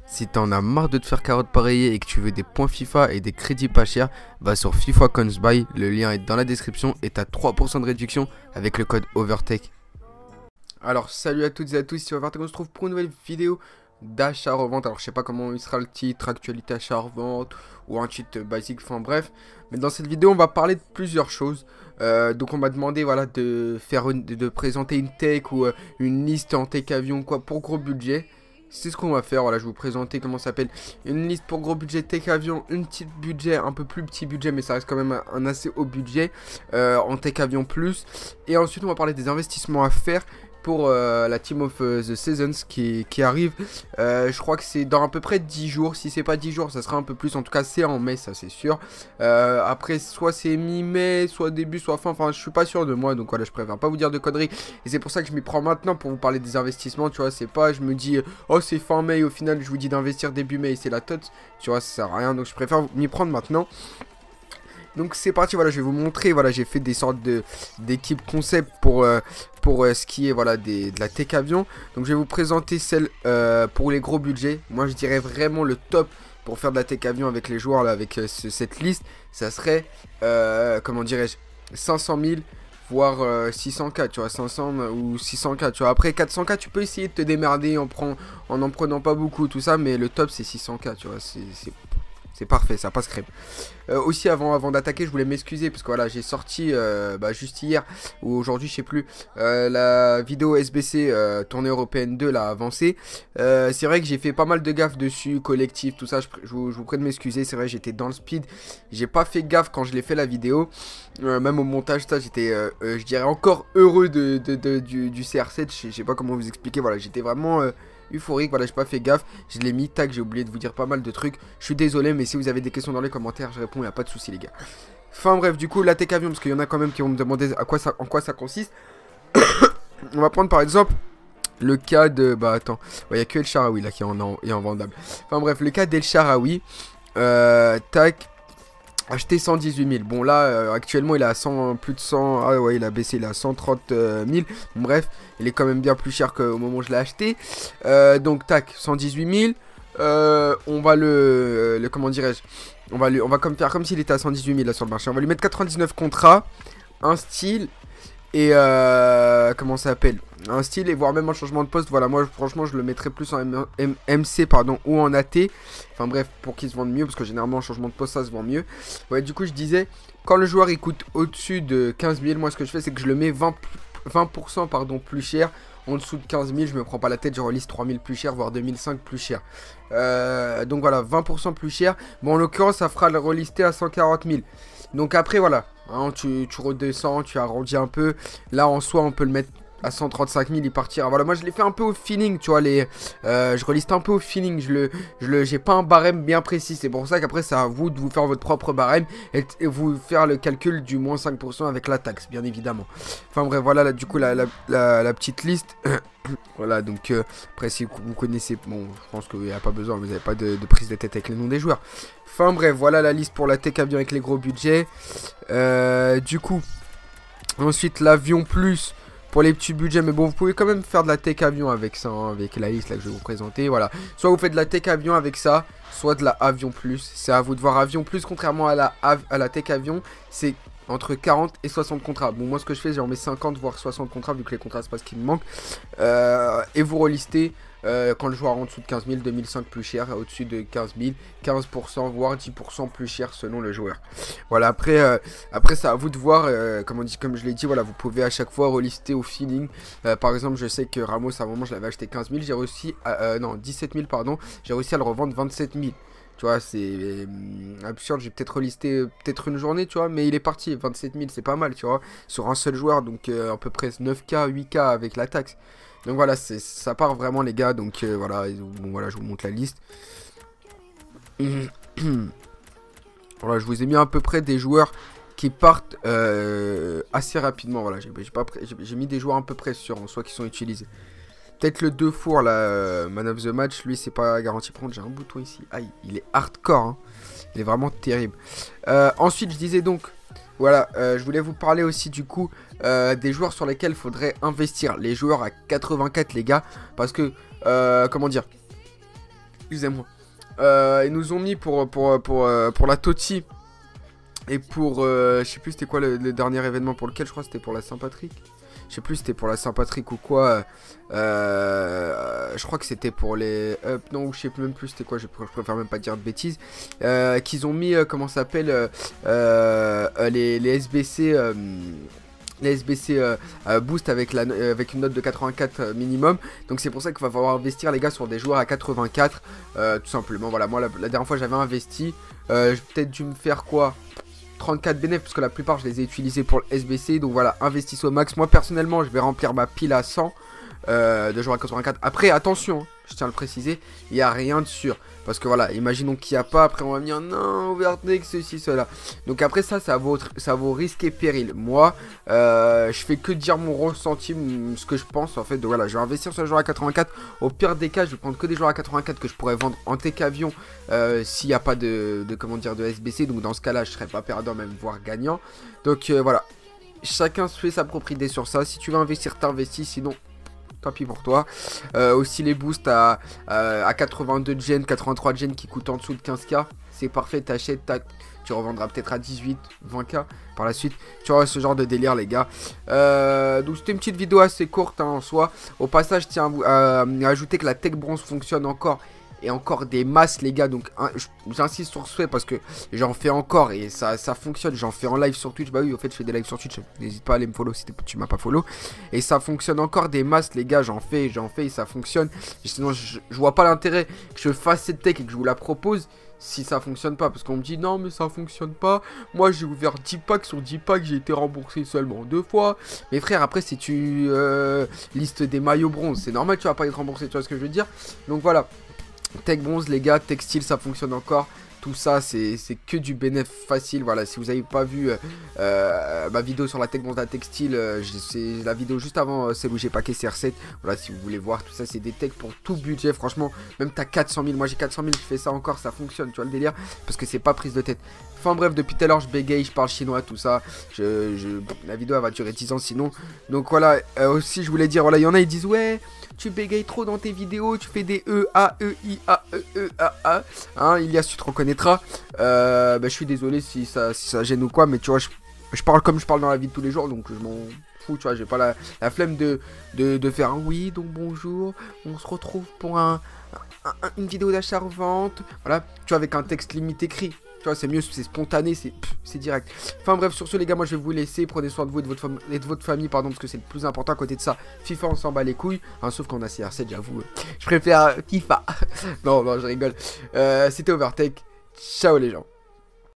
Si t'en as marre de te faire carotte pareiller et que tu veux des points FIFA et des crédits pas chers, va sur FIFA Coins Buy, le lien est dans la description et t'as 3% de réduction avec le code OVERTECH. Alors salut à toutes et à tous, ici OVERTECH, on se retrouve pour une nouvelle vidéo d'achat-revente. Alors je sais pas comment il sera le titre, actualité achat-revente ou un titre basique, enfin bref. Mais dans cette vidéo on va parler de plusieurs choses. Donc on m'a demandé voilà, de présenter une tech ou une liste en tech avion quoi pour gros budget. C'est ce qu'on va faire, voilà, je vais vous présenter comment ça s'appelle une liste pour gros budget tech avion, une petite budget, un peu plus petit budget, mais ça reste quand même un assez haut budget en tech avion plus. Et ensuite on va parler des investissements à faire pour la Team of the Seasons qui arrive. Je crois que c'est dans à peu près 10 jours, si c'est pas 10 jours ça sera un peu plus, en tout cas c'est en mai, ça c'est sûr. Après soit c'est mi-mai, soit début, soit fin, enfin je suis pas sûr de moi, donc voilà, je préfère pas vous dire de conneries. Et c'est pour ça que je m'y prends maintenant pour vous parler des investissements, tu vois, c'est pas, je me dis, oh c'est fin mai, au final je vous dis d'investir début mai et c'est la tote, tu vois, ça sert à rien, donc je préfère m'y prendre maintenant. Donc c'est parti, voilà, je vais vous montrer, voilà, j'ai fait des sortes d'équipes concept pour ce qui est, voilà, de la tech avion. Donc je vais vous présenter celle pour les gros budgets. Moi je dirais vraiment le top pour faire de la tech avion avec les joueurs, là, avec cette liste. Ça serait, comment dirais-je, 500 000, voire 600K, tu vois, 500 ou 600K, tu vois. Après 400K, tu peux essayer de te démerder en en prenant pas beaucoup, tout ça, mais le top c'est 600K, tu vois, c'est parfait, ça passe crème. Aussi avant d'attaquer, je voulais m'excuser parce que voilà, j'ai sorti juste hier ou aujourd'hui, je sais plus, la vidéo SBC tournée européenne 2 là avancée. C'est vrai que j'ai fait pas mal de gaffes dessus, collectif, tout ça. Je vous prie de m'excuser. C'est vrai, j'étais dans le speed, j'ai pas fait gaffe quand je l'ai fait la vidéo. Même au montage, ça, j'étais, je dirais encore heureux du CR7. Je sais pas comment vous expliquer. Voilà, j'étais vraiment euphorique, voilà, j'ai pas fait gaffe, je l'ai mis, tac, j'ai oublié de vous dire pas mal de trucs, je suis désolé, mais si vous avez des questions dans les commentaires, je réponds, y a pas de souci les gars. Enfin bref, du coup, la tech avion, parce qu'il y en a quand même qui vont me demander en quoi ça consiste. On va prendre par exemple le cas de, attends, il y a que El Shaarawy là qui est en vendable. Enfin bref, le cas d'El Shaarawy, tac. Acheté 118 000. Bon là actuellement il est à 100, plus de 100. Ah ouais, il a baissé, il est à 130 000. Bon, bref, il est quand même bien plus cher qu'au moment où je l'ai acheté. Donc tac, 118 000. On va comment dirais-je, on va faire comme s'il était à 118 000 là sur le marché. On va lui mettre 99 contrats, un style et comment ça s'appelle, un style et voire même un changement de poste. Voilà, moi franchement je le mettrais plus en MC pardon, ou en AT. Enfin bref, pour qu'il se vende mieux, parce que généralement en changement de poste ça se vend mieux. Ouais, du coup je disais, quand le joueur il coûte au-dessus de 15 000, moi ce que je fais c'est que je le mets 20% pardon, plus cher. En dessous de 15 000, je me prends pas la tête, je relise 3 000 plus cher, voire 2005 plus cher. Donc voilà, 20% plus cher. Bon, en l'occurrence, ça fera le relisté à 140 000. Donc après, voilà, hein, tu redescends, tu arrondis un peu. Là, en soi, on peut le mettre à 135 000, il partira. Voilà, moi je l'ai fait un peu au feeling, tu vois, je reliste un peu au feeling, j'ai pas un barème bien précis, c'est pour ça qu'après c'est à vous de vous faire votre propre barème et vous faire le calcul du moins 5% avec la taxe, bien évidemment. Enfin bref, voilà, là, du coup, la petite liste. Voilà, donc après si vous connaissez, bon, je pense qu'il n'y a pas besoin, vous n'avez pas de prise de tête avec les noms des joueurs. Enfin bref, voilà la liste pour la tech avion avec les gros budgets. Du coup, ensuite l'avion plus pour les petits budgets, mais bon, vous pouvez quand même faire de la tech avion avec ça, hein, avec la liste là que je vais vous présenter. Voilà, soit vous faites de la tech avion avec ça, soit de la avion plus. C'est à vous de voir. Avion plus, contrairement à la tech avion, c'est entre 40 et 60 contrats. Bon, moi ce que je fais, j'en mets 50 voire 60 contrats, vu que les contrats c'est pas ce qui me manque. Et vous relistez quand le joueur en dessous de 15 000, 2005 plus cher, au-dessus de 15 000, 15% voire 10% plus cher selon le joueur. Voilà, après c'est à vous de voir, comme je l'ai dit, voilà, vous pouvez à chaque fois relister au feeling. Par exemple, je sais que Ramos à un moment je l'avais acheté 15 000, j'ai réussi à, non, 17 000 pardon, j'ai réussi à le revendre 27 000. Tu vois, c'est absurde, j'ai peut-être relisté peut-être une journée, tu vois, mais il est parti, 27 000, c'est pas mal, tu vois, sur un seul joueur, donc à peu près 9K, 8K avec la taxe. Donc voilà, ça part vraiment les gars, donc voilà, bon voilà, je vous montre la liste. Voilà, je vous ai mis à peu près des joueurs qui partent assez rapidement, voilà, j'ai mis des joueurs à peu près sûrs, en soi, qui sont utilisés. Peut-être le 2 fours, là, man of the match, lui, c'est pas garanti. Par contre, j'ai un bouton ici. Aïe, il est hardcore, hein. Il est vraiment terrible. Ensuite, je disais donc, voilà, je voulais vous parler aussi, du coup, des joueurs sur lesquels il faudrait investir. Les joueurs à 84, les gars, parce que, comment dire, Excusez-moi. Ils nous ont mis pour la Totti. Et pour, je sais plus c'était quoi le dernier événement pour lequel, je crois que c'était pour la Saint-Patrick. Je sais plus c'était pour la Saint-Patrick ou quoi. Je crois que c'était pour les up, non, je sais même plus c'était quoi, je préfère même pas dire de bêtises. Qu'ils ont mis, comment ça s'appelle, les SBC... les SBC boost avec une note de 84 minimum. Donc c'est pour ça qu'il va falloir investir les gars sur des joueurs à 84. Tout simplement, voilà, moi la dernière fois j'avais investi. J'ai peut-être dû me faire quoi, 34 bénéfices, parce que la plupart je les ai utilisés pour le SBC. Donc voilà, investissez au max. Moi personnellement je vais remplir ma pile à 100 de joueurs à 84. Après attention, je tiens à le préciser, il n'y a rien de sûr. Parce que voilà, imaginons qu'il n'y a pas, après on va me dire non, Overtake, ceci, cela. Donc après ça vaut risque et péril. Moi, je fais que dire mon ressenti, ce que je pense en fait. Donc voilà, je vais investir sur les joueurs à 84. Au pire des cas, je vais prendre que des joueurs à 84 que je pourrais vendre en tech avion s'il n'y a pas de SBC. Donc dans ce cas-là, je ne serais pas perdant, même voire gagnant. Donc voilà, chacun se fait sa propre idée sur ça. Si tu veux investir, t'investis, sinon... tant pis pour toi. Aussi les boosts à 82 de gen, 83 de gen qui coûtent en dessous de 15k. C'est parfait, t'achètes, tu revendras peut-être à 18, 20k par la suite. Tu vois ce genre de délire les gars. Donc c'était une petite vidéo assez courte hein, en soi. Au passage, je tiens à ajouter que la tech bronze fonctionne encore. Et encore des masses les gars, donc j'insiste sur ce fait parce que j'en fais encore et ça fonctionne. J'en fais en live sur Twitch, bah oui au fait je fais des lives sur Twitch, n'hésite pas à aller me follow si tu m'as pas follow. Et ça fonctionne encore des masses les gars, j'en fais et ça fonctionne. Et sinon je vois pas l'intérêt que je fasse cette tech et que je vous la propose si ça fonctionne pas, parce qu'on me dit non mais ça fonctionne pas. Moi j'ai ouvert 10 packs, sur 10 packs j'ai été remboursé seulement 2 fois. Mais frère, après si tu listes des maillots bronze, c'est normal tu vas pas être remboursé, tu vois ce que je veux dire. Donc voilà, tech bronze les gars, textile ça fonctionne encore. Tout ça c'est que du bénéfice facile. Voilà, si vous n'avez pas vu ma vidéo sur la tech bronze, la textile, c'est la vidéo juste avant celle où j'ai packé CR7. Voilà, si vous voulez voir tout ça, c'est des techs pour tout budget. Franchement, même t'as 400 000, moi j'ai 400 000, je fais ça encore, ça fonctionne, tu vois le délire, parce que c'est pas prise de tête. Enfin bref, depuis tout à l'heure je bégaye, je parle chinois, tout ça. La vidéo elle va durer 10 ans sinon. Donc voilà, aussi je voulais dire, voilà, il y en a ils disent ouais, tu bégayes trop dans tes vidéos, tu fais des E, A, E, I, A, E, E, A, A. Hein, Ilias, tu te reconnaîtras. Bah, je suis désolé si ça gêne ou quoi, mais tu vois, je parle comme je parle dans la vie de tous les jours, donc je m'en fous, tu vois, j'ai pas la flemme de faire un oui, donc bonjour, on se retrouve pour une vidéo d'achat-revente. Voilà, tu vois, avec un texte limite écrit. Tu vois, c'est mieux, c'est spontané, c'est direct. Enfin bref, sur ce les gars, moi je vais vous laisser. Prenez soin de vous et de votre famille, pardon, parce que c'est le plus important. À côté de ça, FIFA, on s'en bat les couilles, hein, sauf qu'on a CR7, j'avoue. Je préfère FIFA. Non, je rigole. C'était Overtake. Ciao les gens.